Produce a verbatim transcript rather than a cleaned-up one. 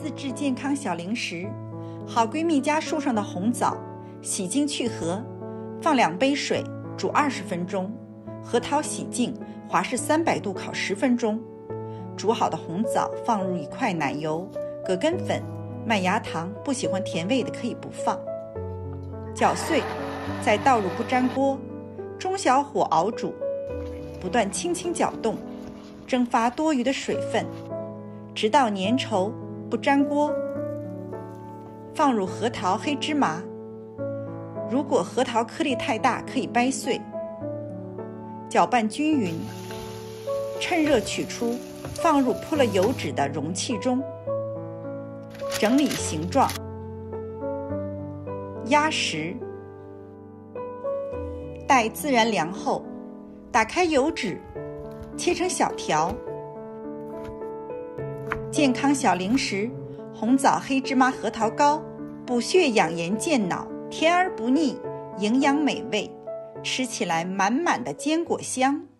自制健康小零食。好闺蜜家树上的红枣，洗净去核，放两杯水煮二十分钟，核桃洗净，华氏三百度烤十分钟。煮好的红枣放入一块奶油、葛根粉、麦芽糖，不喜欢甜味的可以不放。搅碎，再倒入不粘锅，中小火熬煮，不断轻轻搅动，蒸发多余的水分，直到粘稠不粘锅。放入核桃、黑芝麻，如果核桃颗粒太大，可以掰碎。搅拌均匀，趁热取出，放入铺了油脂的容器中，整理形状，压实。待自然凉后，打开油纸，切成小条。健康小零食：红枣黑芝麻核桃糕，补血养颜健脑，甜而不腻，营养美味，吃起来满满的坚果香。